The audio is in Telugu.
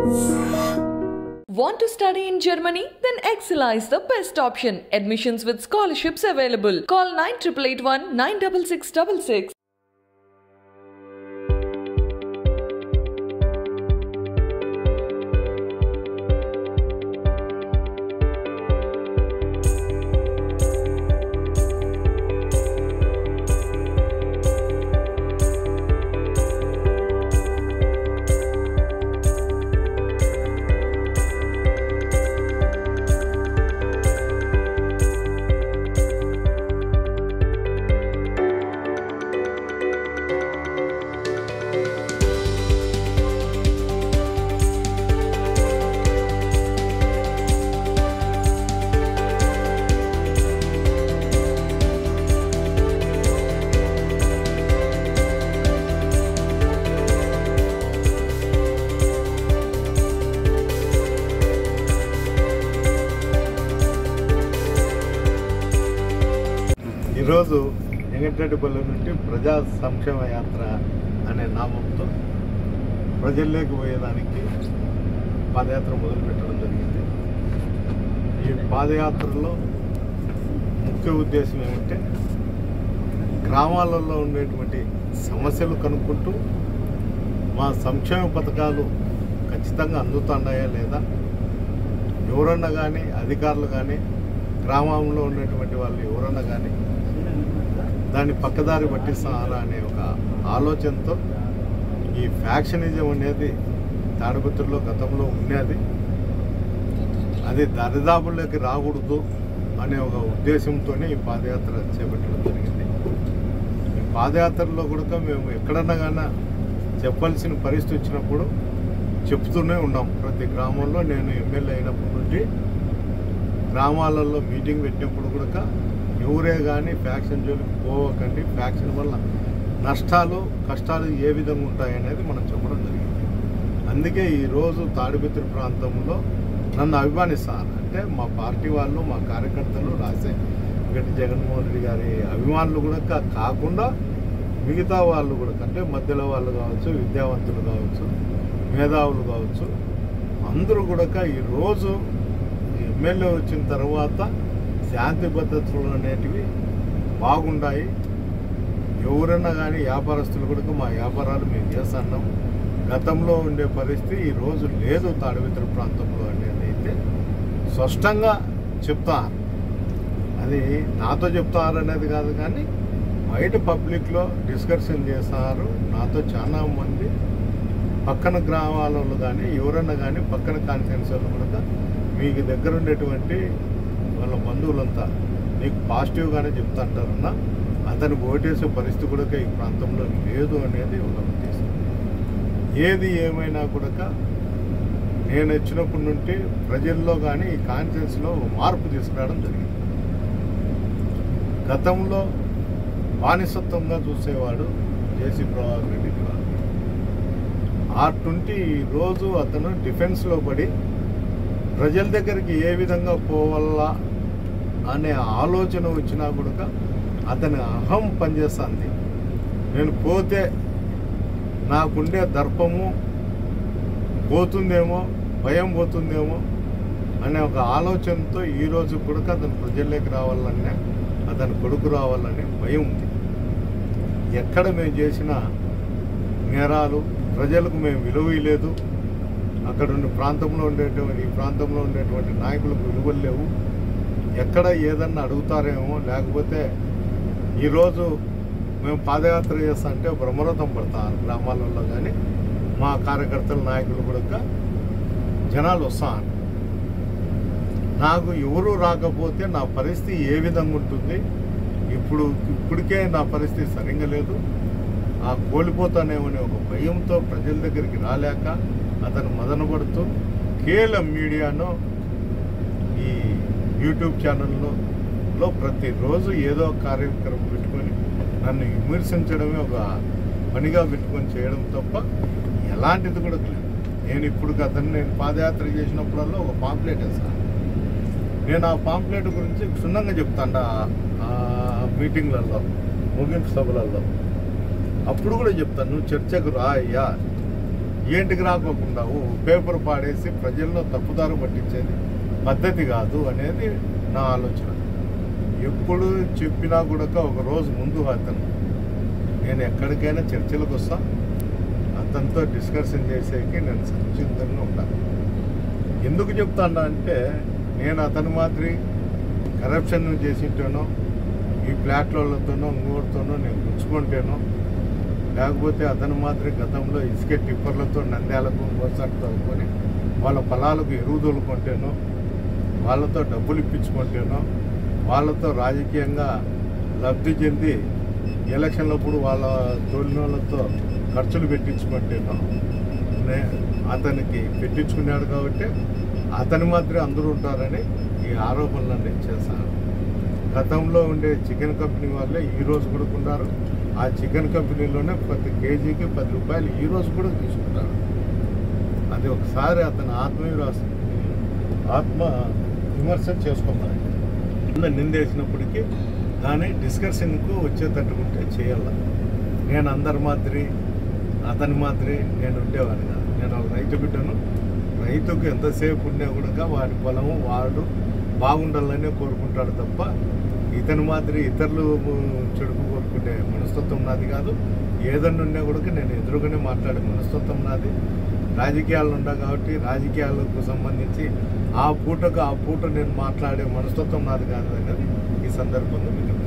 Want to study in Germany? Then Excella is the best option. Admissions with scholarships available. Call 9881 96666. ఈరోజు వెంకటరెడ్డిపల్లి నుండి ప్రజా సంక్షేమ యాత్ర అనే నామంతో ప్రజల్లోకి పోయేదానికి పాదయాత్ర మొదలుపెట్టడం జరిగింది. ఈ పాదయాత్రలో ముఖ్య ఉద్దేశం ఏమంటే గ్రామాలలో ఉండేటువంటి సమస్యలు కనుక్కుంటూ మా సంక్షేమ పథకాలు ఖచ్చితంగా అందుతున్నాయా లేదా, ఎవరన్నా కానీ అధికారులు కానీ గ్రామంలో ఉన్నటువంటి వాళ్ళు ఎవరన్నా కానీ దాన్ని పక్కదారి పట్టిస్తున్నారా అనే ఒక ఆలోచనతో ఈ ఫ్యాక్షనిజం అనేది తాడిపత్రిలో గతంలో ఉన్నది, అది దరిదాపుల్లోకి రాకూడదు అనే ఒక ఉద్దేశంతోనే ఈ పాదయాత్ర చేపట్టడం జరిగింది. ఈ పాదయాత్రలో కూడా మేము ఎక్కడన్నా కానీ చెప్పాల్సిన పరిస్థితి వచ్చినప్పుడు చెప్తూనే ఉన్నాం. ప్రతి గ్రామంలో నేను ఎమ్మెల్యే అయినప్పటి నుండి గ్రామాలలో మీటింగ్ పెట్టినప్పుడు కూడా ఎవరే కానీ ఫ్యాక్షన్ జోలికి పోవకండి, ఫ్యాక్షన్ వల్ల నష్టాలు కష్టాలు ఏ విధంగా ఉంటాయనేది మనం చెప్పడం జరిగింది. అందుకే ఈరోజు తాడిపత్రి ప్రాంతంలో నన్ను అభిమానిస్తారు అంటే మా పార్టీ వాళ్ళు, మా కార్యకర్తలు, రాజశేఖర్ జగన్మోహన్ రెడ్డి గారి అభిమానులు కూడా కాకుండా మిగతా వాళ్ళు కూడా అంటే మధ్యలో వాళ్ళు కావచ్చు, విద్యావంతులు కావచ్చు, మేధావులు కావచ్చు, అందరూ కూడా ఈరోజు ఎమ్మెల్యే వచ్చిన తర్వాత శాంతి భద్రతలు అనేటివి బాగుంటాయి. ఎవరన్నా కానీ వ్యాపారస్తులు కూడా మా వ్యాపారాలు మేము చేస్తున్నాం, గతంలో ఉండే పరిస్థితి ఈరోజు లేదు తాడిపత్రి ప్రాంతంలో అనేది అయితే స్పష్టంగా చెప్తారు. అది నాతో చెప్తారు అనేది కాదు కానీ బయట పబ్లిక్లో డిస్కషన్ చేస్తారు. నాతో చాలా మంది పక్కన గ్రామాలలో కానీ ఎవరన్నా కానీ పక్కన కాన్ఫరెన్స్లో కూడా మీకు దగ్గర ఉండేటువంటి వాళ్ళ బంధువులంతా నీకు పాజిటివ్గానే చెప్తాంటారన్నా, అతనికి ఓటేసే పరిస్థితి కూడా ఈ ప్రాంతంలో లేదు అనేది ఒక ఉద్దేశం. ఏది ఏమైనా కూడా నేను వచ్చినప్పటి నుండి ప్రజల్లో కానీ ఈ కాన్ఫరెన్స్లో మార్పు తీసుకురావడం జరిగింది. గతంలో బానిసత్వంగా చూసేవాడు జేసీ ప్రభాకర్ రెడ్డి గారు. అటుంటి ఈరోజు అతను డిఫెన్స్లో పడి ప్రజల దగ్గరికి ఏ విధంగా పోవాలా అనే ఆలోచన వచ్చినా కూడా అతని అహం పనిచేస్తుంది. నేను పోతే నాకుండే దర్పము పోతుందేమో, భయం పోతుందేమో అనే ఒక ఆలోచనతో ఈరోజు కూడా అతను ప్రజల్లోకి రావాలనే, అతని కొడుకు రావాలనే భయం ఉంది. ఎక్కడ మేము చేసిన నేరాలు ప్రజలకు మేము విలువ లేదు, అక్కడ ఉండే ప్రాంతంలో ఉండేటువంటి ఈ ప్రాంతంలో ఉండేటువంటి నాయకులకు విలువలు లేవు, ఎక్కడ ఏదన్నా అడుగుతారేమో, లేకపోతే ఈరోజు మేము పాదయాత్ర చేస్తా అంటే బ్రహ్మరథం పడతారు గ్రామాలలో కానీ మా కార్యకర్తల నాయకులు కూడా జనాలు వస్తారు. నాకు ఎవరు రాకపోతే నా పరిస్థితి ఏ విధంగా ఉంటుంది, ఇప్పటికే నా పరిస్థితి సరిగ్గా లేదు, ఆ కోల్పోతానేమనే ఒక భయంతో ప్రజల దగ్గరికి రాలేక అతను మదనపడుతూ కేవలం మీడియాను ఈ యూట్యూబ్ ఛానల్లో ప్రతిరోజు ఏదో కార్యక్రమం పెట్టుకొని నన్ను విమర్శించడమే ఒక పనిగా పెట్టుకొని చేయడం తప్ప ఎలాంటిది కూడా లేదు. నేను ఇప్పుడు నేను పాదయాత్ర చేసినప్పుడల్లా ఒక పాంప్లెట్ వేస్తాను. నేను ఆ పాంప్లెట్ గురించి క్షుణ్ణంగా చెప్తాను ఆ మీటింగ్లలో, ముగింపు సభలలో. అప్పుడు కూడా చెప్తాను, నువ్వు చర్చకు రా అయ్యా, ఏంటికి రాకోకుండా పేపర్ పాడేసి ప్రజల్లో తప్పుదారు పట్టించేది పద్ధతి కాదు అనేది నా ఆలోచన. ఎప్పుడు చెప్పినా కూడా ఒక రోజు ముందు నేను ఎక్కడికైనా చర్చలకు వస్తా, అతనితో డిస్కషన్ చేసేకి నేను సంసిద్ధంగా ఉంటాను. ఎందుకు చెప్తాను అంటే నేను అతని మాదిరి కరప్షన్ చేసింటేనో ఈ ప్లాట్లతోనో ఇంకోటితోనో నేను గుంచుకుంటేనో, లేకపోతే అతని మాదిరి గతంలో ఇసుక టిప్పర్లతో నంద్యాలకు మోసాటు తవ్వుకొని వాళ్ళ పొలాలకు ఎరువు తోలుకుంటేనో, వాళ్ళతో డబ్బులు ఇప్పించుకుంటేనో, వాళ్ళతో రాజకీయంగా లబ్ధి చెంది ఎలక్షన్లప్పుడు వాళ్ళ తోలినోళ్ళతో ఖర్చులు పెట్టించుకుంటేనో అతనికి పెట్టించుకున్నాడు. కాబట్టి అతని మాత్రమే అందరూ ఉంటారని ఈ ఆరోపణలన్నీ చేశాను. గతంలో ఉండే చికెన్ కంపెనీ వాళ్ళే ఈరోజు కూడా ఉన్నారు. ఆ చికెన్ కంపెనీలోనే ప్రతి కేజీకి 10 రూపాయలు ఈరోజు కూడా తీసుకుంటారు. అది ఒకసారి అతని ఆత్మ విమర్శ చేసుకోమని నిందేసినప్పటికీ దాన్ని డిస్కషన్కు వచ్చేటట్టుకుంటే చేయాల. నేను అందరి మాదిరి అతని మాదిరి నేను ఉండేవాడిని కాదు. నేను ఒక రైతు బిడ్డను. రైతుకు ఎంతసేపు ఉన్నా కూడా వాడి పొలము వాడు బాగుండాలనే కోరుకుంటాడు తప్ప ఇతని మాదిరి ఇతరులు చెడుపు కోరుకునే మనస్తత్వం నాది కాదు. ఏదన్నా ఉన్నా కూడా నేను ఎదురుగానే మాట్లాడే మనస్తత్వం నాది. రాజకీయాలు ఉన్నా కాబట్టి రాజకీయాలకు సంబంధించి ఆ పూట నేను మాట్లాడే మనస్తత్వం నాది కాదు అనేది ఈ సందర్భంగా మీకు